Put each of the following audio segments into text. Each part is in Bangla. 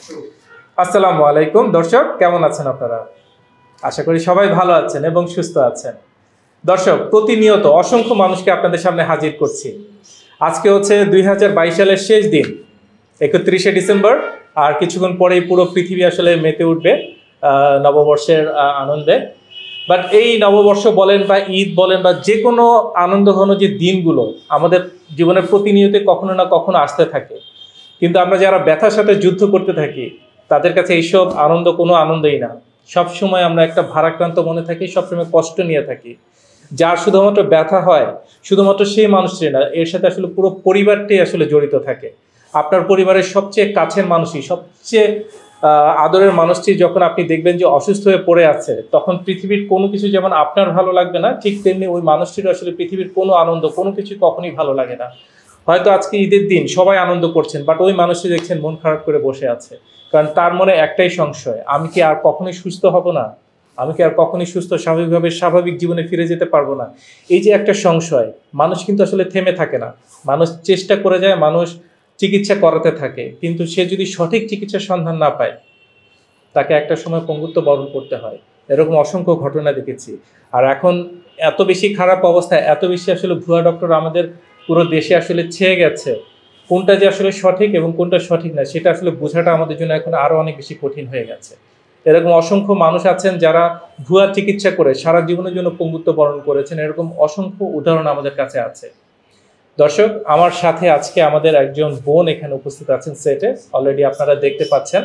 আসসালামু আলাইকুম দর্শক, কেমন আছেন আপনারা? আশা করি সবাই ভালো আছেন এবং সুস্থ আছেন। দর্শক, প্রতিনিয়ত অসংখ্য মানুষকে আপনাদের সামনে হাজির করছি। আজকে হচ্ছে 2022 সালের শেষ দিন, 31শে ডিসেম্বর। আর কিছুক্ষণ পরেই পুরো পৃথিবী আসলে মেতে উঠবে নববর্ষের আনন্দে। বাট এই নববর্ষ বলেন বা ঈদ বলেন বা যে কোনো আনন্দঘন যে দিনগুলো আমাদের জীবনের প্রতিনিয়ত কখনো না কখনো আসতে থাকে, কিন্তু আমরা যারা ব্যথার সাথে যুদ্ধ করতে থাকি তাদের কাছে এইসব আনন্দ কোনো আনন্দই না। সবসময় আমরা একটা ভারাক্রান্ত মনে থাকি, সবসময় কষ্ট নিয়ে থাকি। যার শুধুমাত্র ব্যথা হয়, শুধুমাত্র সেই মানুষটি না, এর সাথে আসলে পুরো পরিবারটাই আসলে জড়িত থাকে। আপনার পরিবারের সবচেয়ে কাছের মানুষই, সবচেয়ে আদরের মানুষটি যখন আপনি দেখবেন যে অসুস্থ হয়ে পড়ে আছে, তখন পৃথিবীর কোনো কিছু যেমন আপনার ভালো লাগবে না, ঠিক তেমনি ওই মানুষটির আসলে পৃথিবীর কোনো আনন্দ, কোনো কিছু কখনই ভালো লাগে না। হয়তো আজকে ঈদের দিন সবাই আনন্দ করছেন, বাট ওই মানুষটি দেখছেন মন খারাপ করে বসে আছে, কারণ তার মনে একটাই সংশয়, আমি কি আর কখনোই সুস্থ হব না, আমি কি আর কখনোই সুস্থ স্বাভাবিকভাবে স্বাভাবিক জীবনে ফিরে যেতে পারবো না। এই যে একটা সংশয়, মানুষ কিন্তু আসলে থেমে থাকে না, মানুষ চেষ্টা করে যায়, মানুষ চিকিৎসা করাতে থাকে, কিন্তু সে যদি সঠিক চিকিৎসার সন্ধান না পায়, তাকে একটা সময় পঙ্গুত্ব বরণ করতে হয়। এরকম অসংখ্য ঘটনা দেখেছি। আর এখন এত বেশি খারাপ অবস্থা, এত বেশি আসলে ভুয়া ডক্টর আমাদের পুরো দেশে আসলে ছেয়ে গেছে, কোনটা যে আসলে সঠিক এবং কোনটা সঠিক না সেটা আসলে বোঝাটা আমাদের জন্য এখন আরও অনেক বেশি কঠিন হয়ে গেছে। এরকম অসংখ্য মানুষ আছেন যারা ভুয়া চিকিৎসা করে সারা জীবনের জন্য পঙ্গুত্ব বরণ করেছেন, এরকম অসংখ্য উদাহরণ আমাদের কাছে আছে। দর্শক, আমার সাথে আজকে আমাদের একজন বোন এখানে উপস্থিত আছেন সেটে, অলরেডি আপনারা দেখতে পাচ্ছেন।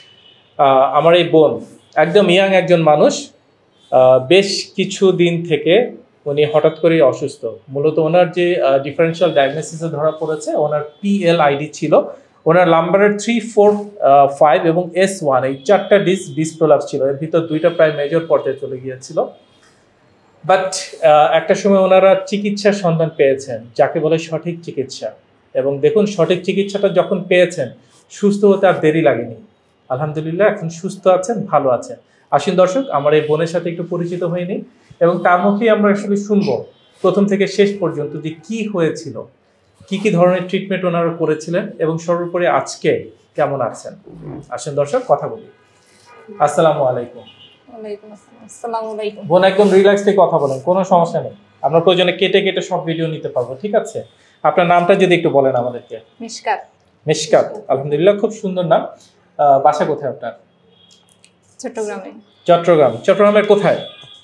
আমার এই বোন একদম ইয়াং একজন মানুষ, বেশ কিছু দিন থেকে উনি হঠাৎ করেই অসুস্থ। মূলত ওনার যে ডিফারেন্সিয়াল ডায়াগনোসিসে ধরা পড়েছে, ওনার PLID ছিল, ওনার লাম্বারের 3, 4, 5 এবং S1 এই 4টা ডিস্ক প্রলাপস ছিল। এর ভিতর 2টা প্রায় মেজর পর্যায়ে চলে গিয়েছিল। বাট একটা সময় ওনারা চিকিৎসার সন্ধান পেয়েছেন, যাকে বলে সঠিক চিকিৎসা। এবং দেখুন, সঠিক চিকিৎসাটা যখন পেয়েছেন, সুস্থ হতে আর দেরি লাগেনি। আলহামদুলিল্লাহ, এখন সুস্থ আছেন, ভালো আছেন। আসুন দর্শক, আমার এই বোনের সাথে একটু পরিচিত হয়ে নিই এবং তার মুখেই আমরা আসলে শুনবো প্রথম থেকে শেষ পর্যন্ত যে কি হয়েছিল, কি কি ধরনের ট্রিটমেন্ট ওনারা করেছিলেন এবং সর্বোপরি আজকে কেমন আছেন। আসুন দর্শক, কথা বলি। আসসালামু আলাইকুম। বোন, একদম রিল্যাক্স থেকে কথা বলেন, কোনো সমস্যা নেই। আমরা প্রয়োজনে কেটে কেটে সব ভিডিও নিতে পারবো, ঠিক আছে? আপনার নামটা যদি একটু বলেন আমাদেরকে। মিশকাত। মিশকাত, আলহামদুলিল্লাহ, খুব সুন্দর নাম। বাসা কোথায় আপনার? চট্টগ্রামে। চট্টগ্রামের কোথায়?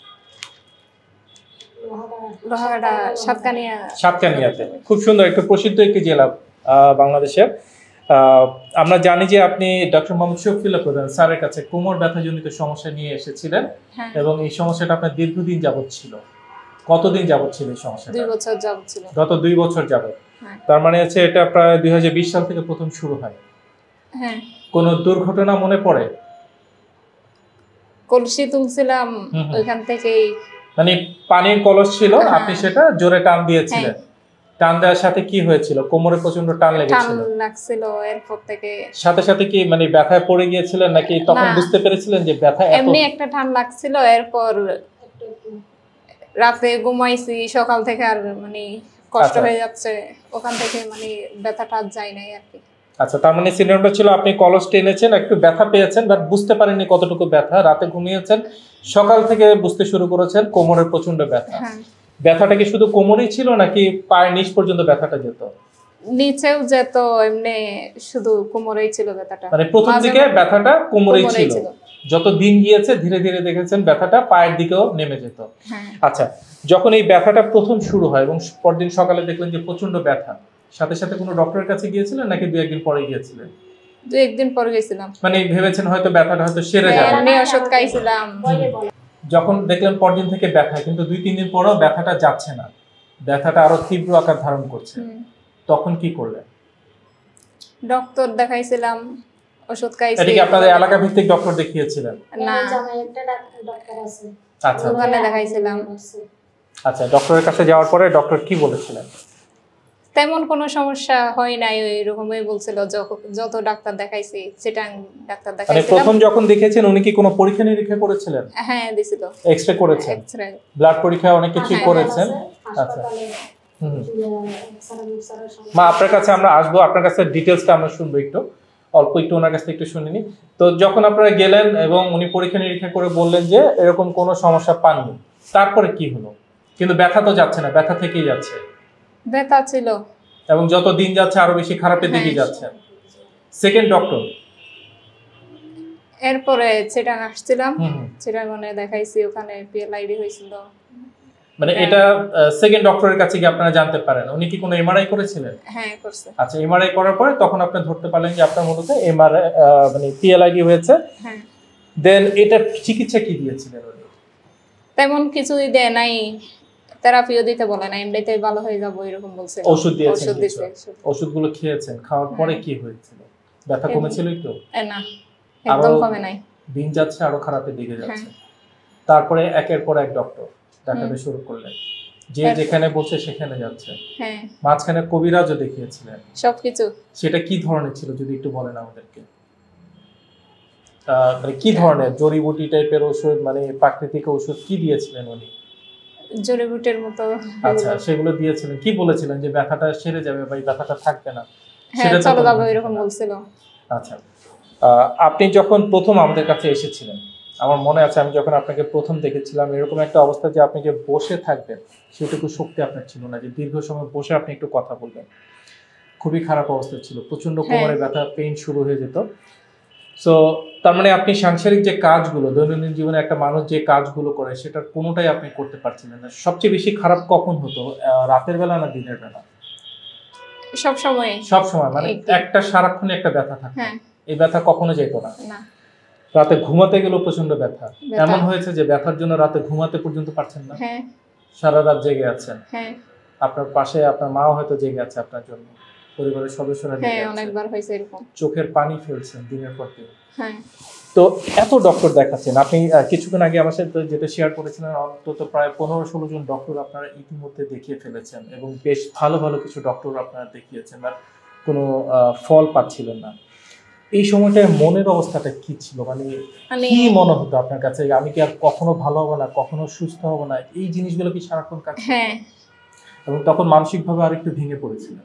লোহাগাড়া, সাতকানিয়াতে। খুব সুন্দর, একটু প্রসিদ্ধ একটি জেলা বাংলাদেশের। আমরা জানি যে আপনি Dr.Md.Shafiullah প্রধান স্যারের কাছে কোমর ব্যথাজনিত সমস্যা নিয়ে এসেছিলেন, এবং এই সমস্যাটা আপনার দীর্ঘদিন যাবত ছিল। কতদিন যাবত ছিল এই সমস্যাটা? 2 বছর যাবত ছিল। গত 2 বছর যাবত। তার মানে হচ্ছে এটা প্রায় 2020 সাল থেকে প্রথম শুরু হয়। হ্যাঁ। কোনো দুর্ঘটনা মনে পড়ে? কলসি তুলছিলাম, ওইখান থেকেই মানে পানির কলস ছিল, আপনি সেটা জোরে টান দিয়েছিলেন। টান দেওয়ার সাথে কি হয়েছিল? কোমরে প্রচন্ড টান লেগেছিল? টান লাগছিল, এরপর থেকে সাথে সাথে কি মানে ব্যথায় পড়ে গিয়েছিলেন, নাকি তখন বুঝতে পেরেছিলেন যে ব্যথা? এমনি একটা টান লাগছিল, এরপর রাতে ঘুমাইছি, সকাল থেকে আর মানে কষ্ট হয়ে যাচ্ছে, ওখান থেকে মানে ব্যথাটা যায় নাই আর কি। আচ্ছা, তার মানে সিনড্রোমটা ছিল আপনি কলস টেনেছেন, একটু ব্যথা পেয়েছেন, বাট বুঝতে পারেননি কতটুকু ব্যথা। রাতে ঘুমিয়েছেন, সকাল থেকে বুঝতে শুরু করেছেন কোমরের প্রচন্ড ব্যথা। ব্যথাটা কি শুধু কোমরেই ছিল, নাকি পায়ের নিচ পর্যন্ত ব্যথাটা যেত? নিচেও যেত, এমনি শুধু কোমরেই ছিল ব্যথাটা। মানে প্রথম দিকে ব্যথাটা কোমরেই ছিল, যত দিন গিয়েছে ধীরে ধীরে দেখেছেন ব্যথাটা পায়ের দিকেও নেমে যেত। আচ্ছা, যখন এই ব্যথাটা প্রথম শুরু হয় এবং পরদিন সকালে দেখলেন যে প্রচন্ড ব্যথা, সাথে সাথে কোনো ডক্টরের কাছে গিয়েছিলেন নাকি 2-1 দিন পরে গিয়েছিলেন? 2-1 দিন পরে গেছিলাম। মানে ভেবেছেন হয়তো ব্যথাটা হয়তো সেরে যাবে, এমনি ওষুধ খাইছিলাম। যখন দেখলেন পরদিন থেকে ব্যথা, কিন্তু 2-3 দিন পরেও ব্যথাটা যাচ্ছে না, ব্যথাটা আরো তীব্র আকার ধারণ করছে, তখন কি করলেন? ডক্টর দেখাইছিলাম, ওষুধ খাইছি। এটা কি আপনাদের এলাকা ভিত্তিক ডক্টর দেখিয়েছিলেন? না, একটা ডক্টর আছে। আচ্ছা, ওখানে দেখাইছিলাম। আচ্ছা, ডক্টরের কাছে যাওয়ার পরে ডক্টর কি বলেছিলেন? তেমন কোনো সমস্যা হয় নাই, ওইরকমই বলছিল। যত ডাক্তার দেখাইছি, সেটা ডাক্তার দেখাইছিলাম। প্রথম যখন দেখেছেন উনি কি কোনো পরীক্ষা নিরীক্ষা করেছিলেন? হ্যাঁ, দিছিল। এক্সরে করেছেন, ব্লাড পরীক্ষা অনেক কিছুই করেছেন। আচ্ছা, মা আপনার কাছে আমরা আসবো, আপনার কাছে ডিটেইলসটা আমরা শুনবো একটু। অল্প একটু ওনার কাছ থেকে একটু শুনিনি। তো যখন আপনারা গেলেন এবং উনি পরীক্ষা নিরীক্ষা করে বললেন যে এরকম কোনো সমস্যা পাননি, তারপরে কি হলো? কিন্তু ব্যথা তো যাচ্ছে না, ব্যথা থেকেই যাচ্ছে ব্যথা ছিল। এবং যত দিন যাচ্ছে আরো বেশি খারাপের দিকে হ্যাঁ। যাচ্ছে। সেকেন্ড ডক্টর এরপরে চিটাং আসছিলাম, হুম। চিটাগনে দেখাইছি, ওখানে পিএলআইডি হয়েছিল। মানে এটা সেকেন্ড ডক্টরের কাছে কি আপনারা জানতে পারেন উনি কি কোনো এমআরআই করেছিলেন? হ্যাঁ করছে। আচ্ছা, এমআরআই করার পরে তখন আপনি ধরতে পারলেন যে আপনার মূলত এমআরআই মানে পিএলআইডি হয়েছে। হ্যাঁ। দেন এটা চিকিৎসা কি দিয়েছিলেন উনি? তেমন কিছুই দেয় নাই, থেরাপিও দিতে বলে না, এমনিতে ভালো হয়ে যাবো এরকম বলছে। ওষুধ দিয়েছেন? ওষুধ দিছে। ওষুধগুলো খেয়েছেন, খাওয়ার পরে কি হয়েছিল? ব্যথা কমেছিল একটু? না, একদম আরো কমে নাই। দিন যাচ্ছে আরো খারাপের দিকে যাচ্ছে। তারপরে একের পর এক ডক্টর দেখাতে শুরু করলেন, যে যেখানে বলছে সেখানে যাচ্ছে। হ্যাঁ। মাঝখানে কবিরাজও দেখিয়েছিলেন। সবকিছু। সেটা কি ধরনের ছিল যদি একটু বলেন আমাদেরকে? মানে কি ধরনের জড়িবুটি টাইপের ওষুধ, মানে প্রাকৃতিক ওষুধ কি দিয়েছিলেন উনি? জড়িবুটির মতো। আচ্ছা, সেগুলো দিয়েছিলেন। কি বলেছিলেন যে ব্যথাটা সেরে যাবে বা এই ব্যথাটা থাকবে না? হ্যাঁ, চলে যাবে এরকম বলছিল। আচ্ছা, আপনি যখন প্রথম আমাদের কাছে এসেছিলেন, আমার মনে আছে আমি যখন আপনাকে প্রথম দেখেছিলাম এরকম একটা অবস্থা যে আপনি যে বসে থাকবেন সেটুকু শক্তি আপনার ছিল না, যে দীর্ঘ সময় বসে আপনি একটু কথা বলবেন। খুবই খারাপ অবস্থা ছিল, প্রচন্ড কোমরে ব্যথা, পেইন শুরু হয়ে যেত। সো তার মানে আপনি সাংসারিক যে কাজগুলো, দৈনন্দিন জীবনে একটা মানুষ যে কাজগুলো করে সেটার কোনোটাই আপনি করতে পারছিলেন না। সবচেয়ে বেশি খারাপ কখন হতো, রাতের বেলা না দিনের বেলা? সব সময়। সব সময়, মানে একটা সারাক্ষণ একটা ব্যথা থাকতো। এই ব্যথা কখনো যেত না। রাতে ঘুমাতে গেলেও প্রচন্ড ব্যথা। এমন হয়েছে যে ব্যথার জন্য রাতে ঘুমাতে পর্যন্ত পারছেন না? সারা রাত জেগে আছেন। আপনার পাশে আপনার মাও হয়তো জেগে আছে আপনার জন্য, পরিবারের সদস্যরা জেগে আছে। অনেকবার হয়েছে এরকম। চোখের পানি ফেলছেন দিনের পর দিন। তো এত ডক্টর দেখাচ্ছেন আপনি, কিছুক্ষণ আগে আমার সাথে যেটা শেয়ার করেছিলেন, অন্তত প্রায় 15-16 জন ডক্টর আপনারা ইতিমধ্যে দেখিয়ে ফেলেছেন এবং বেশ ভালো ভালো কিছু ডক্টর আপনারা দেখিয়েছেন, আর কোনো ফল পাচ্ছিলেন না। এই সময়টায় মনের অবস্থাটা কি ছিল? মানে কি মনে হতো আপনার কাছে, আমি কি আর কখনো ভালো হবো না, কখনো সুস্থ হব না, এই জিনিসগুলো কি সারাক্ষণ কাজ করতো? এবং তখন মানসিকভাবে আরেকটু ভেঙে পড়েছিলেন?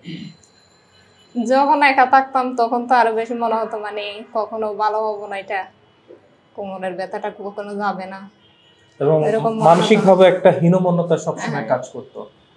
যখন একা থাকতাম তখন তো আরো বেশি মনে হতো মানে কখনো ভালো হবো না, এটা কোমরের ব্যথাটা কখনো যাবে না, এবং মানসিকভাবে একটা হীনমন্যতা সবসময় কাজ করতো।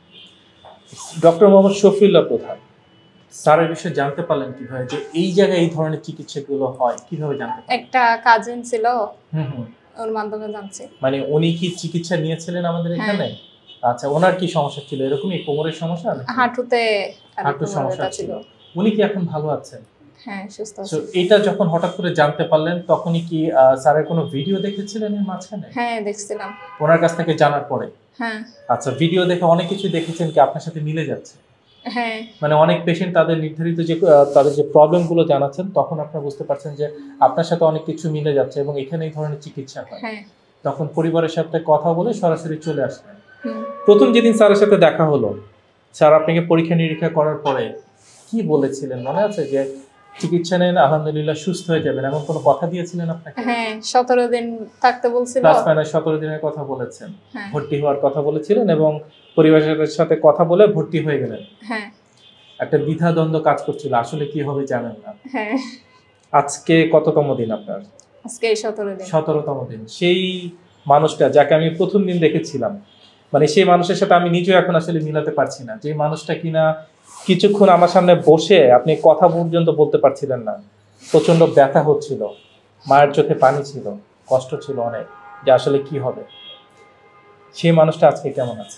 ডক্টর.মd. শফিউল্লাহ প্রধান স্যারের বিষয়ে জানতে পারলেন কিভাবে যে এই জায়গায় এই ধরনের চিকিৎসাগুলো হয়, কিভাবে জানতে পারলেন? একটা কাজিন ছিল, ওর মাধ্যমে জানছি। মানে উনি কি চিকিৎসা নিয়েছিলেন আমাদের এখানে? আচ্ছা, ওনার কি সমস্যা ছিল? এরকমই কোমরের সমস্যা? হাঁটুর সমস্যা ছিল। উনি কি এখন ভালো আছেন? হ্যাঁ, সুস্থ আছেন। এটা যখন হঠাৎ করে জানতে পারলেন তখনই কি স্যারের কোনো ভিডিও দেখেছিলেন এর মাঝখানে? হ্যাঁ, দেখছিলাম ওনার কাছ থেকে জানার পরে। হ্যাঁ। আচ্ছা, ভিডিও দেখে অনেক কিছু দেখেছেন কি আপনার সাথে মিলে যাচ্ছে? হ্যাঁ। মানে অনেক পেশেন্ট তাদের নির্ধারিত যে তাদের যে প্রবলেমগুলো জানাচ্ছেন তখন আপনারা বুঝতে পারছেন যে আপনার সাথে অনেক কিছু মিলে যাচ্ছে এবং এখানে এই ধরনের চিকিৎসা হয়। তখন পরিবারের সাথে কথা বলে সরাসরি চলে আসলেন। প্রথম যেদিন স্যারের সাথে দেখা হলো, স্যার আপনাকে পরীক্ষা নিরীক্ষা করার পরে কি বলেছিলেন মনে আছে? যে চিকিৎসা নেন, আলহামদুলিল্লাহ সুস্থ হয়ে যাবেন, এমন কোনো কথা দিয়েছিলেন আপনাকে? হ্যাঁ, 17 দিন থাকতে বলছিল। প্লাস মাইনাস 17 দিনের কথা বলেছেন, ভর্তি হওয়ার কথা বলেছিলেন এবং পরিবারের সাথে কথা বলে ভর্তি হয়ে গেলেন। হ্যাঁ। একটা দ্বিধা দ্বন্দ্ব কাজ করছিল, আসলে কি হবে জানেন না। হ্যাঁ। আজকে কততম দিন আপনার? আজকে 17 দিন। 17তম দিন। সেই মানুষটা যাকে আমি প্রথম দিন দেখেছিলাম, মানে সেই মানুষের সাথে আমি নিজেও এখন আসলে মিলাতে পারছি না। যে মানুষটা কিনা কিছুক্ষণ আমার সামনে বসে আপনি কথা পর্যন্ত বলতে পারছিলেন না, প্রচন্ড ব্যথা হচ্ছিল, মায়ের চোখে পানি ছিল, কষ্ট ছিল অনেক, যে আসলে কি হবে। সেই মানুষটা আজকে কেমন আছে?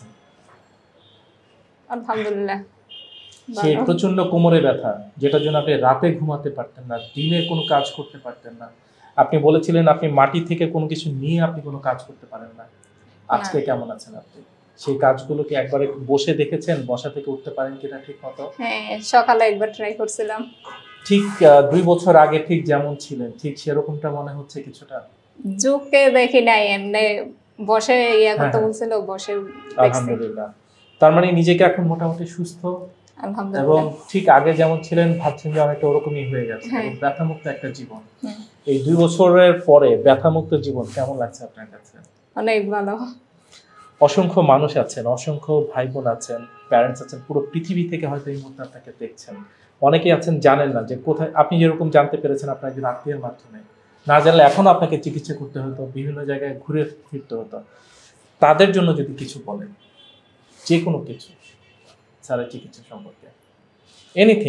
আলহামদুলিল্লাহ। সেই প্রচন্ড কোমরে ব্যথা, যেটার জন্য আপনি রাতে ঘুমাতে পারতেন না, দিনে কোনো কাজ করতে পারতেন না। আপনি বলেছিলেন আপনি মাটি থেকে কোনো কিছু নিয়ে আপনি কোনো কাজ করতে পারেন না। আজকে কেমন আছেন আপনি? সেই কাজগুলো কি একবারে বসে দেখেছেন? বসা থেকে উঠতে পারেন কিনা ঠিক মতো? হ্যাঁ, সকালে একবার ট্রাই করছিলাম। ঠিক 2 বছর আগে ঠিক যেমন ছিলেন ঠিক সেরকমটা মনে হচ্ছে কিছুটা? ঝুঁকে দেখি নাই, এমনি বসে করতে বলছিল, বসে দেখছি। আলহামদুলিল্লাহ। তার মানে নিজেকে এখন মোটামুটি সুস্থ এবং ঠিক আগে যেমন ছিলেন ভাবছেন যে অনেকটা ওরকমই হয়ে গেছে, ব্যথামুক্ত একটা জীবন। এই 2 বছরের পরে ব্যথামুক্ত জীবন কেমন লাগছে আপনার কাছে? অনেক ভালো। অসংখ্য মানুষ আছেন, অসংখ্য ভাই বোন আছেন, প্যারেন্টস আছেন, পুরো পৃথিবী থেকে হয়তো এই মুহূর্তে আপনাকে দেখছেন। অনেকেই আছেন জানেন না যে কোথায়, আপনি যেরকম জানতে পেরেছেন আপনার একজন আত্মীয়ের মাধ্যমে, না জানলে এখন আপনাকে চিকিৎসা করতে হতো, বিভিন্ন জায়গায় ঘুরে ফিরতে হতো। তাদের জন্য যদি কিছু বলেন, যে কোনো কিছু স্যারের চিকিৎসা সম্পর্কে, এনিথিং,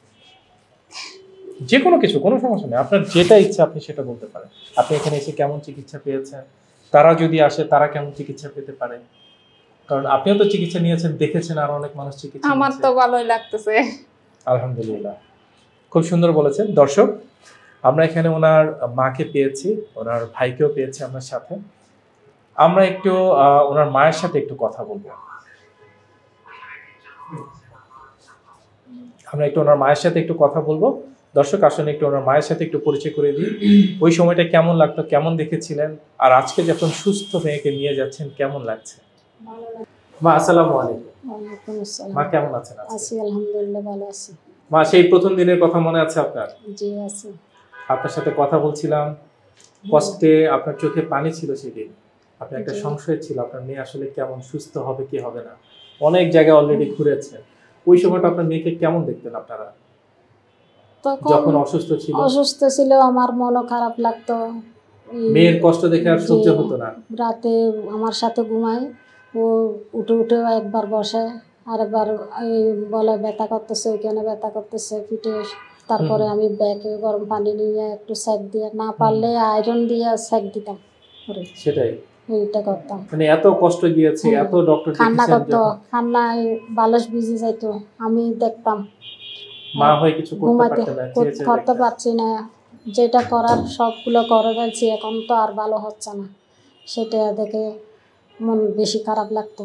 যে কোনো কিছু, কোনো সমস্যা নেই, আপনার যেটা ইচ্ছা আপনি সেটা বলতে পারেন। আপনি এখানে এসে কেমন চিকিৎসা পেয়েছেন, তারা যদি আসে তারা কেমন চিকিৎসা পেতে পারে, কারণ আপনিও তো চিকিৎসা নিয়েছেন, দেখেছেন আর অনেক মানুষ চিকিৎসা আমার নিয়েছে। তো ভালোই লাগতেছে। আলহামদুলিল্লাহ, খুব সুন্দর বলেছেন। দর্শক, আমরা এখানে ওনার মাকে পেয়েছি, ওনার ভাইকেও পেয়েছি আমার সাথে। আমরা একটু ওনার মায়ের সাথে একটু কথা বলবো। আমরা একটু ওনার মায়ের সাথে একটু কথা বলবো। দর্শক, আসলে একটু ওনার মায়ের সাথে একটু পরিচয় করে দিই। ওই সময়টা কেমন লাগতো, কেমন দেখেছিলেন, আর আজকে যখন সুস্থ মেয়েকে নিয়ে যাচ্ছেন কেমন লাগছে? ভালো লাগে। মা আসসালামু আলাইকুম। ওয়ালাইকুম আসসালাম। মা কেমন আছেন আজকে? আছি আলহামদুলিল্লাহ, ভালো আছি। মা, সেই প্রথম দিনের কথা মনে আছে আপনার? জি আছি। আপনার সাথে কথা বলছিলাম, কষ্টে আপনার চোখে পানি ছিল সেদিন। আপনার একটা জি। সংশয় ছিল আপনার মেয়ে আসলে কেমন, সুস্থ হবে কি হবে না। অনেক জায়গায় অলরেডি ঘুরেছে। ওই সময়টা আপনার মেয়েকে কেমন দেখতেন আপনারা তখন যখন অসুস্থ ছিল? অসুস্থ ছিল, আমার মনও খারাপ লাগতো। মেয়ের কষ্ট দেখে আর সহ্য জি, হতো না। রাতে আমার সাথে ঘুমায়, ও উঠে উঠে একবার বসে, আরেকবার এই বলে ব্যথা করতেছে, ওইখানে ব্যথা করতেছে পিঠে। তারপরে আমি ব্যাগে গরম পানি নিয়ে একটু সেক দিয়ে, না পারলে আয়রন দিয়ে সেক দিতাম ওরে। সেটাই, এইটা করতাম। মানে এত কষ্ট গিয়েছে, এত ডক্টর কান্না দেখেছেন, করতো, কান্নায় বালিশ ভিজে যাইতো, আমি দেখতাম। মা হয়ে কিছু করতে ঘুমাতে পারতেন না, চেয়ে চেয়ে করতে দেখতেন। পারছি না, যেটা করার সবগুলো করে ফেলছি, এখন তো আর ভালো হচ্ছে না, সেটা দেখে মন বেশি খারাপ লাগতো।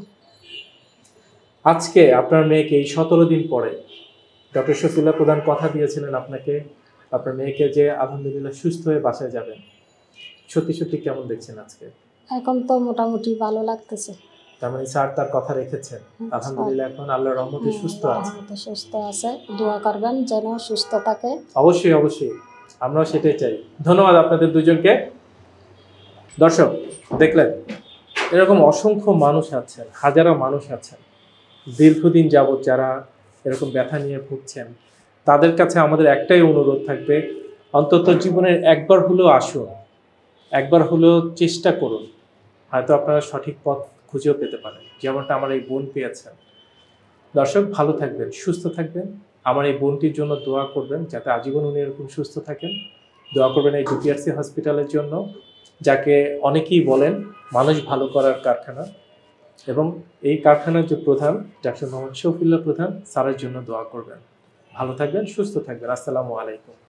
আজকে আপনার মেয়েকে এই 17 দিন পরে ডক্টর শফিউল্লাহ প্রধান কথা দিয়েছিলেন আপনাকে, আপনার মেয়েকে যে আলহামদুলিল্লাহ সুস্থ হয়ে বাসায় যাবেন, সত্যি সত্যি কেমন দেখছেন আজকে? এখন তো মোটামুটি ভালো লাগতেছে। তার মানে স্যার তার কথা রেখেছেন, আলহামদুলিল্লাহ এখন আল্লাহর রহমতে সুস্থ আছে। রহমতে সুস্থ আছে, দোয়া করবেন যেন সুস্থ থাকে। অবশ্যই অবশ্যই, আমরাও সেটাই চাই। ধন্যবাদ আপনাদের দুজনকে। দর্শক, দেখলেন এরকম অসংখ্য মানুষ আছেন, হাজারো মানুষ আছেন দীর্ঘদিন যাবৎ যারা এরকম ব্যথা নিয়ে ভুগছেন। তাদের কাছে আমাদের একটাই অনুরোধ থাকবে, অন্তত জীবনের একবার হলেও আসুন, একবার হলেও চেষ্টা করুন, হয়তো আপনারা সঠিক পথ খুঁজেও পেতে পারেন, যেমনটা আমার এই বোন পেয়েছেন। দর্শক, ভালো থাকবেন, সুস্থ থাকবেন। আমার এই বোনটির জন্য দোয়া করবেন যাতে আজীবন উনি এরকম সুস্থ থাকেন। দোয়া করবেন এই ডিপিআরসি হসপিটালের জন্য, যাকে অনেকেই বলেন মানুষ ভালো করার কারখানা, এবং এই কারখানার যে প্রধান ডক্টর মোহাম্মদ শফিউল্লাহ প্রধান, স্যারের জন্য দোয়া করবেন। ভালো থাকবেন, সুস্থ থাকবেন। আসসালামু আলাইকুম।